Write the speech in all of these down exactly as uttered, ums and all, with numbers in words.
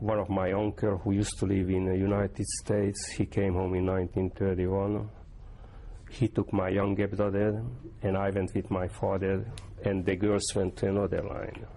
one of my uncle who used to live in the United States, he came home in nineteen thirty-one. He took my younger brother, and I went with my father, and the girls went to another line.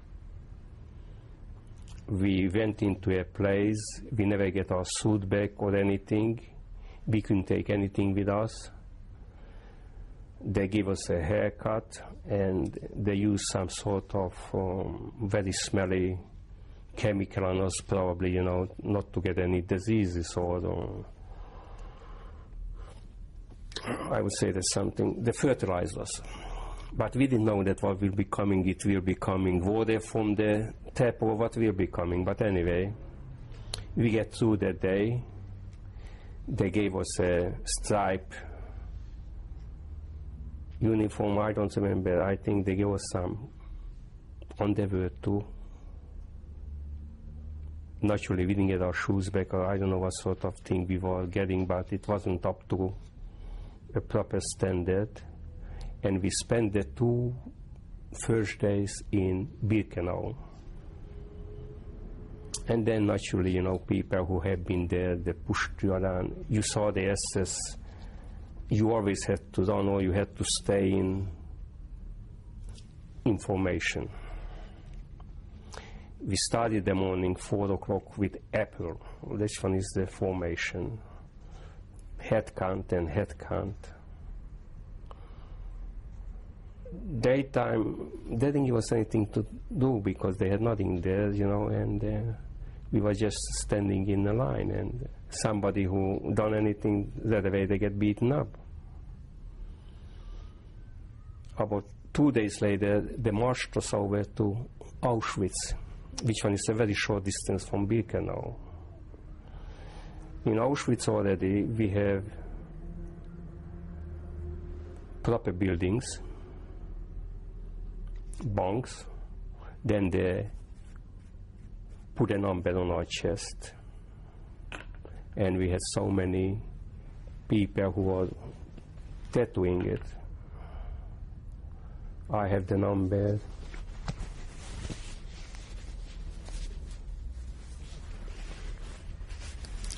We went into a place, we never get our suit back or anything. We couldn't take anything with us. They give us a haircut, and they use some sort of um, very smelly chemical on us, probably, you know, not to get any diseases or, um, I would say there's something, they fertilized us. But we didn't know that what will be coming, it will be coming water from the tap or what will be coming. But anyway, we get through that day. They gave us a stripe uniform, I don't remember. I think they gave us some underwear too. Naturally, we didn't get our shoes back, or I don't know what sort of thing we were getting, but it wasn't up to a proper standard. And we spent the two first days in Birkenau. And then naturally, you know, people who have been there, they pushed you around. You saw the S S. You always had to run, or you had to stay in information. We started the morning four o'clock with apple. This one is the formation. Head count and head count. Daytime, they didn't give us anything to do because they had nothing there, you know, and uh, we were just standing in a line, and somebody who done anything the other way, they get beaten up. About two days later, they marched us over to Auschwitz, which one is a very short distance from Birkenau. In Auschwitz already, we have proper buildings, bunks, then they put a number on our chest. And we had so many people who were tattooing it. I have the number.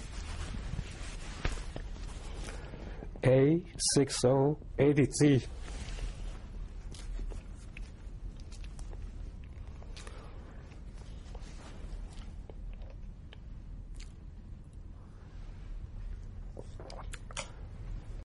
A six zero eight three.